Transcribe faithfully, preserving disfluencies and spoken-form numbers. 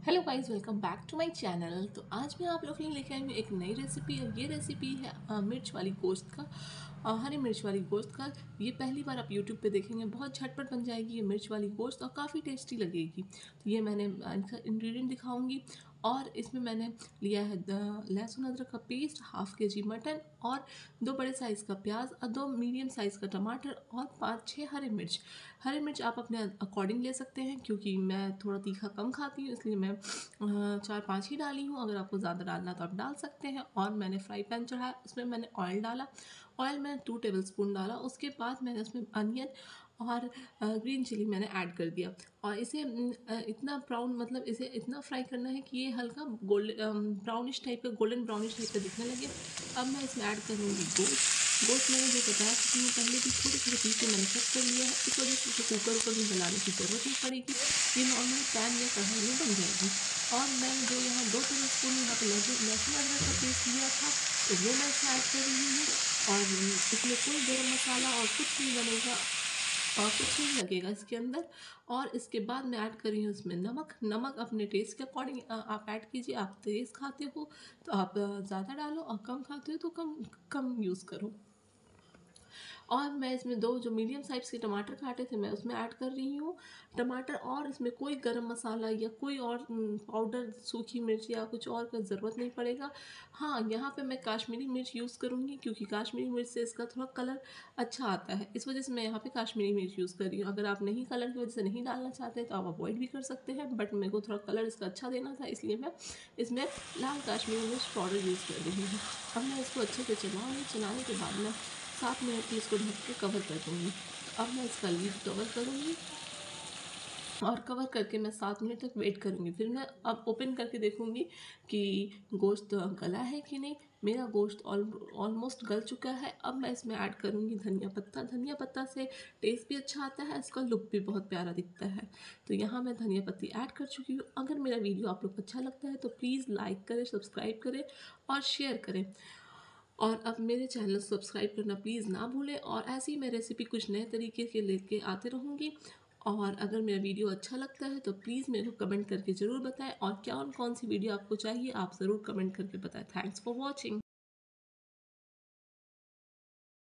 Hello guys, welcome back to my channel. तो आज मैं आप लोग के लिए लेके आई हूँ एक नई रेसिपी। और ये रेसिपी है अ, मिर्च वाली गोश्त का, अ, हरी मिर्च वाली गोश्त का। ये पहली बार आप यूट्यूब पे देखेंगे। बहुत झटपट बन जाएगी ये मिर्च वाली गोश्त और काफ़ी टेस्टी लगेगी। तो ये मैंने अ, इनका इंग्रेडिएंट दिखाऊंगी। और इसमें मैंने लिया है द- लहसुन अदरक का पेस्ट, हाफ के जी मटन, और दो बड़े साइज़ का प्याज, और दो मीडियम साइज़ का टमाटर, और पाँच छः हरे मिर्च। हरी मिर्च आप अपने अकॉर्डिंग ले सकते हैं, क्योंकि मैं थोड़ा तीखा कम खाती हूँ, इसलिए मैं अ, चार पाँच ही डाली हूँ। अगर आपको ज़्यादा डालना तो आप डाल सकते हैं। और मैंने फ्राई पैन चढ़ाया, उसमें मैंने ऑयल डाला। ऑयल मैंने टू टेबल स्पून डाला। उसके बाद मैंने उसमें अनियन और ग्रीन चिली मैंने ऐड कर दिया। और इसे अम, अ, इतना ब्राउन, मतलब इसे इतना फ्राई करना है कि ये हल्का गोल्डन ब्राउनिश टाइप का, गोल्डन ब्राउनिश टाइप का दिखने लगे। अब मैं इसमें ऐड करूँगी गोश्त। गोश्त मैंने जो बताया चुकी हूँ पहले भी, छोटे छोटे पीस में मैंने कट कर लिया है। इस वजह से इसे कुकर ऊपर में बनाने की ज़रूरत नहीं पड़ेगी। ये नॉर्मल पैन या कढ़ाई में बन जाएगी। और मैंने जो यहाँ दो टेबल स्पून यहाँ पे लहसुन लहसुन अदरक का पेस्ट लिया था, तो वो मैं इसमें ऐड कर रही हूँ। और इसमें कोई गरम मसाला और कुछ नहीं बनेगा और कुछ नहीं लगेगा इसके अंदर। और इसके बाद मैं ऐड कर रही हूँ इसमें नमक। नमक अपने टेस्ट के अकॉर्डिंग आप ऐड कीजिए। आप तेज़ खाते हो तो आप ज़्यादा डालो, और कम खाते हो तो कम कम यूज़ करो। और मैं इसमें दो जो मीडियम साइज़ के टमाटर काटे थे मैं उसमें ऐड कर रही हूँ टमाटर। और इसमें कोई गरम मसाला या कोई और पाउडर, सूखी मिर्च या कुछ और का ज़रूरत नहीं पड़ेगा। हाँ, यहाँ पे मैं काश्मीरी मिर्च यूज़ करूँगी, क्योंकि काश्मीरी मिर्च से इसका थोड़ा कलर अच्छा आता है। इस वजह से मैं यहाँ पे काश्मीरी मिर्च यूज़ कर रही हूँ। अगर आप नहीं, कलर की वजह से नहीं डालना चाहते तो आप अवॉइड भी कर सकते हैं, बट मेरे को थोड़ा कलर इसका अच्छा देना था, इसलिए मैं इसमें लाल काश्मीरी मिर्च पाउडर यूज़ कर रही हूँ। अब मैं इसको अच्छे से चलाऊँगी। चलाने के बाद मैं सात मिनट के इसको ढक के कवर कर दूँगी। अब मैं इसका लीड कवर करूँगी, और कवर करके मैं सात मिनट तक वेट करूँगी। फिर मैं अब ओपन करके देखूँगी कि गोश्त गला है कि नहीं। मेरा गोश्त ऑलमोस्ट गल चुका है। अब मैं इसमें ऐड करूँगी धनिया पत्ता। धनिया पत्ता से टेस्ट भी अच्छा आता है, इसका लुक भी बहुत प्यारा दिखता है। तो यहाँ मैं धनिया पत्ती ऐड कर चुकी हूँ। अगर मेरा वीडियो आप लोग को अच्छा लगता है तो प्लीज़ लाइक करें, सब्सक्राइब करें और शेयर करें। और अब मेरे चैनल सब्सक्राइब करना प्लीज़ ना भूलें। और ऐसे ही मैं रेसिपी कुछ नए तरीके के लेके आते रहूँगी। और अगर मेरा वीडियो अच्छा लगता है तो प्लीज़ मेरे को कमेंट करके ज़रूर बताएं। और क्या और कौन सी वीडियो आपको चाहिए आप ज़रूर कमेंट करके बताएं। Thanks for watching.